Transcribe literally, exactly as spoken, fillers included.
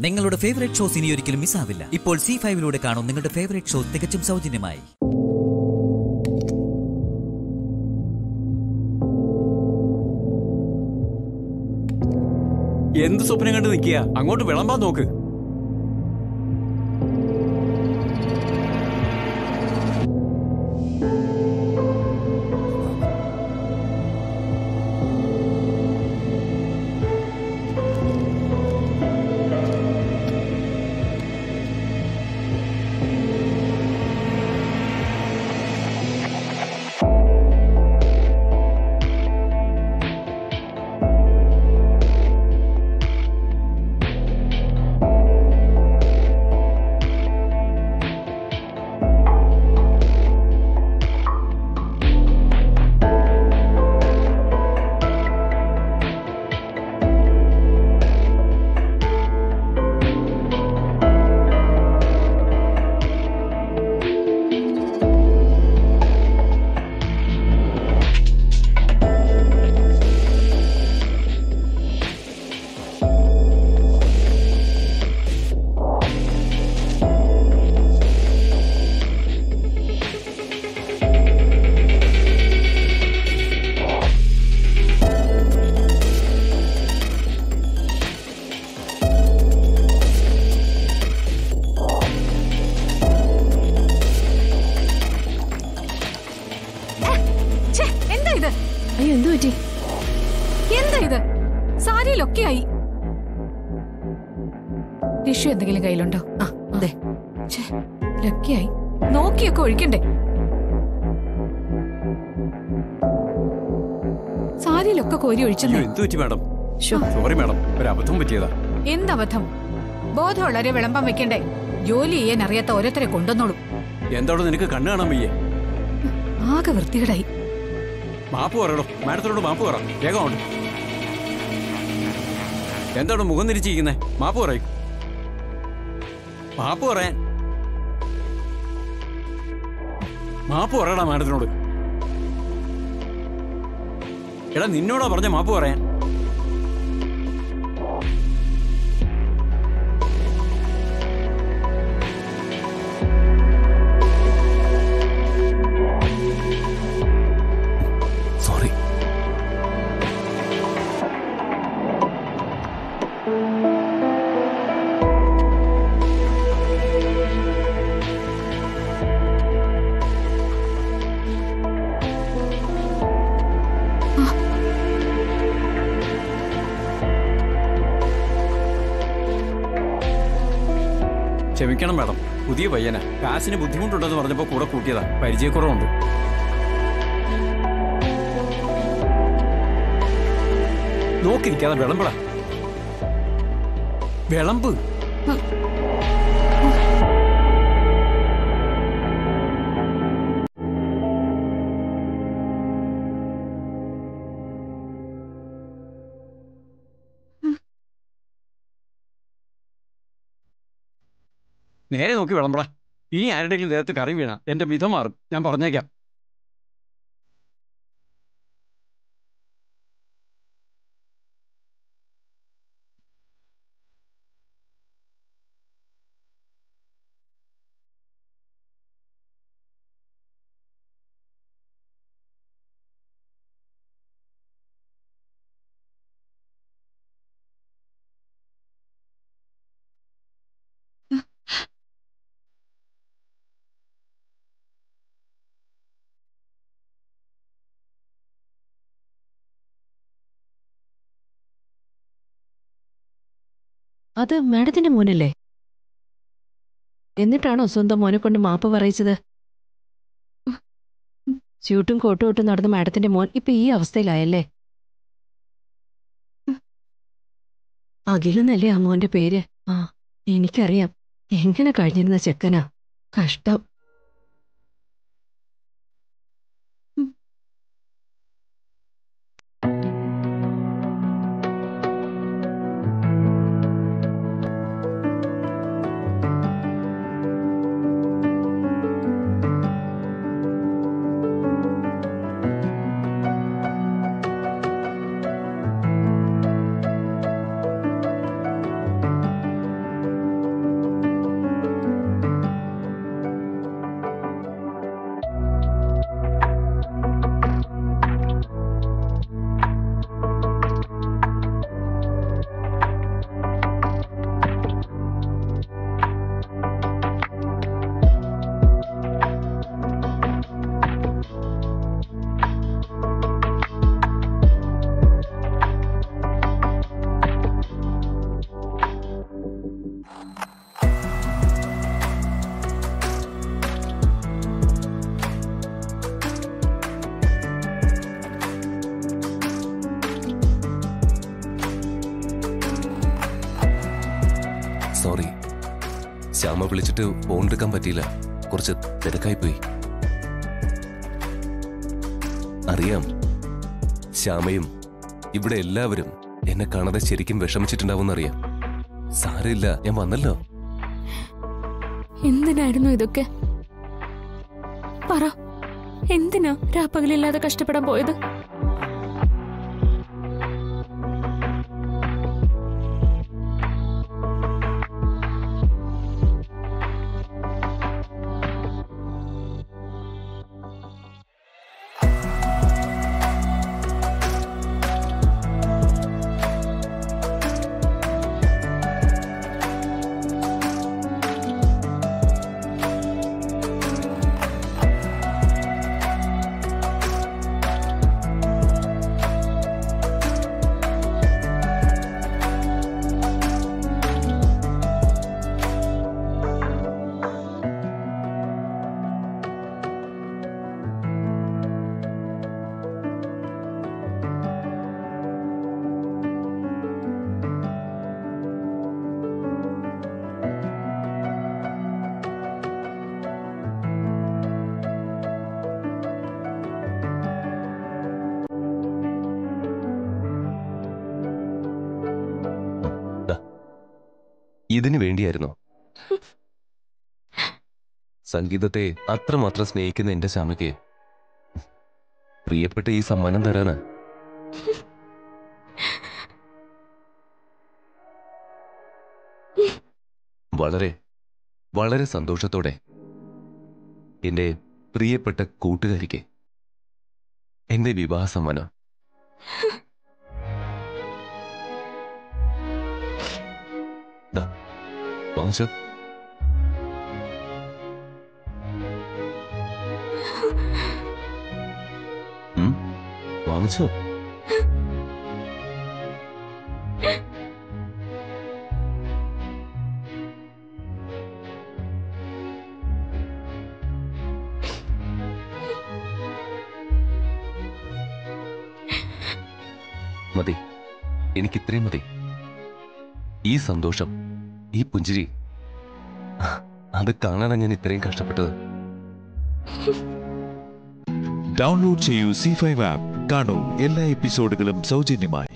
നിങ്ങളുടെ favourite shows ഇനി ഒരിക്കലും മിസ്സാവില്ല. ഇപ്പോൾ സി ഫൈവിലൂടെ കാണും നിങ്ങളുടെ ഫേവറേറ്റ് ഷോ തികച്ചും സൗജന്യമായി. എന്ത് സ്വപ്നം കണ്ട് നിൽക്കുക? അങ്ങോട്ട് വിളമ്പാൻ നോക്ക്. ടിഷ്യൂ എന്തെങ്കിലും കയ്യിലുണ്ടോ? അതെ, ലക്കിയായി. നോക്കിയൊക്കെ ഒഴിക്കണ്ടേ? സാരിയിലൊക്കെ കോരി ഒഴിച്ചെന്നേ. എന്തബദ്ധം? ബോധമുള്ളവരെ വിളമ്പാൻ വെക്കണ്ടേ? ജോലി ചെയ്യാൻ അറിയാത്ത ഓരോരുത്തരെ കൊണ്ടുവന്നോളും. എന്താണോ നിനക്ക് കണ്ണു കാണാൻ വയ്യേ? ആകെ വൃത്തികേടായി. മാപ്പ് പറയണോ? മാഡത്തിനോട് മാപ്പ് പറ വേഗം. എന്താണ് മുഖം തിരിച്ചിരിക്കുന്നേ? മാപ്പ് പറയും. മാപ്പ് പറയാൻ മാപ്പ് പറയടാ മാഡത്തിനോട്. എടാ നിന്നോടാ പറഞ്ഞ മാപ്പ് പറയാൻ. സോറി. ക്ഷമിക്കണം മാഡം, പുതിയ പയ്യന കാശിന് ബുദ്ധിമുട്ടുണ്ടെന്ന് പറഞ്ഞപ്പോ കൂടെ കൂട്ടിയതാ. പരിചയക്കുറവുണ്ട്. നോക്കിയിരിക്കാതെ വിളമ്പടാ. വിളമ്പ്. നേരെ നോക്കി വിളമ്പടാ. ഇനി ആരുടെയെങ്കിലും ദേഹത്ത് കറി വീണ എന്റെ വിധം മാറും, ഞാൻ പറഞ്ഞേക്കാം. അത് മാഡത്തിന്റെ മോനല്ലേ? എന്നിട്ടാണോ സ്വന്തം മോനെ കൊണ്ട് മാപ്പ് പറയിച്ചത്? സ്യൂട്ടും കോട്ടും ഇട്ട് നടന്ന മാഡത്തിന്റെ മോൻ ഇപ്പൊ ഈ അവസ്ഥയിലായല്ലേ? അഖിലെന്നല്ലേ ആ മോന്റെ പേര്? ആ, എനിക്കറിയാം. എങ്ങനെ കഴിഞ്ഞിരുന്ന ചെക്കനാ. കഷ്ടം. സോറി, ശ്യാമ വിളിച്ചിട്ട് ഫോൺ എടുക്കാൻ പറ്റിയില്ല, കുറച്ച് തിരക്കായി പോയി. അറിയാം, ശ്യാമയും ഇവിടെ എല്ലാവരും എന്നെ കാണാതെ ശരിക്കും വിഷമിച്ചിട്ടുണ്ടാവുമെന്നറിയാം. സാരമില്ല, ഞാൻ വന്നല്ലോ. എന്തിനായിരുന്നു ഇതൊക്കെ? പറ, എന്തിനാ രാപ്പകലില്ലാതെ കഷ്ടപ്പെടാൻ പോയത്? ഇതിനു വേണ്ടിയായിരുന്നോ? സംഗീതത്തെ അത്രമാത്രം സ്നേഹിക്കുന്ന എന്റെ ശ്യാമയ്ക്ക് പ്രിയപ്പെട്ട ഈ സമ്മാനം തരാന് വളരെ വളരെ സന്തോഷത്തോടെ എന്റെ പ്രിയപ്പെട്ട കൂട്ടുകാരിക്ക് എന്റെ വിവാഹ സമ്മാനം. വാങ്ങിച്ചോ. വാങ്ങിച്ചോ. മതി, എനിക്കിത്രയും മതി. ഈ സന്തോഷം, ഈ പുഞ്ചിരി, അത് കാണാനാണ് ഞാൻ ഇത്രയും കഷ്ടപ്പെട്ടത്. ഡൗൺലോഡ് ചെയ്യൂ സി ഫൈവ് ആപ്പ്. കാണൂ എല്ലാ എപ്പിസോഡുകളും സൗജന്യമായി.